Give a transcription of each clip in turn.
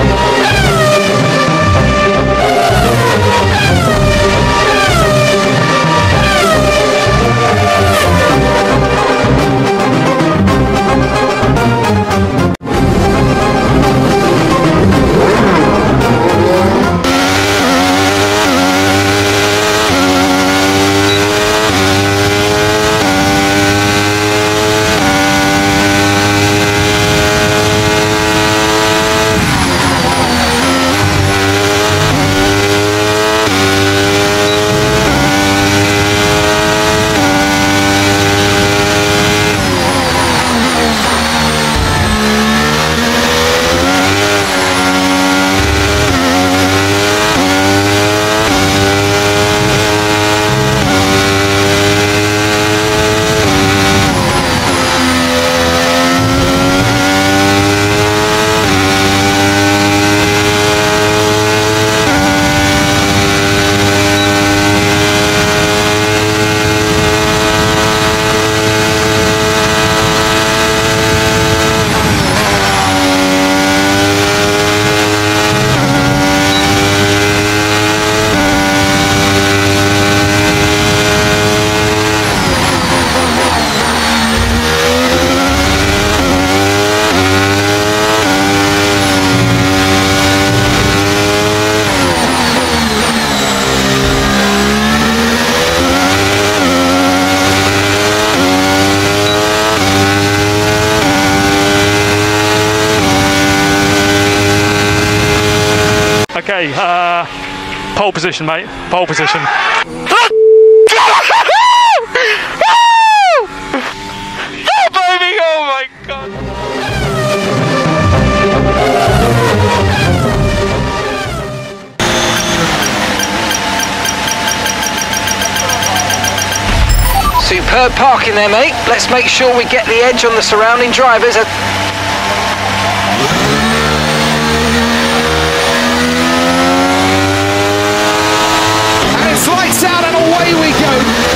Okay, pole position, mate. Pole position. Oh, baby! Oh my God! Superb parking there, mate. Let's make sure we get the edge on the surrounding drivers. Lights out and away we go.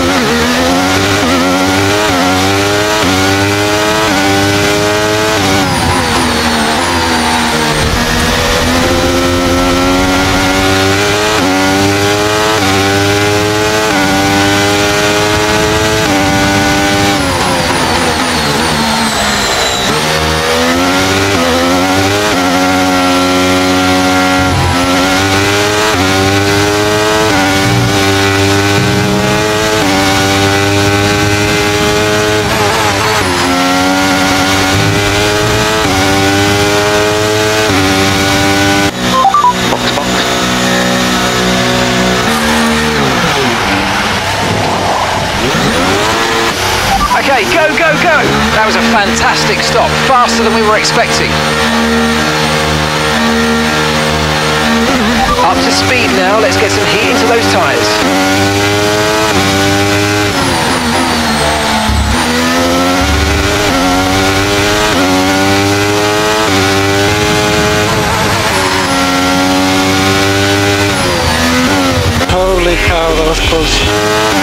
Okay, go, go, go! That was a fantastic stop, faster than we were expecting. Up to speed now, let's get some heat into those tyres. Holy cow, that was close.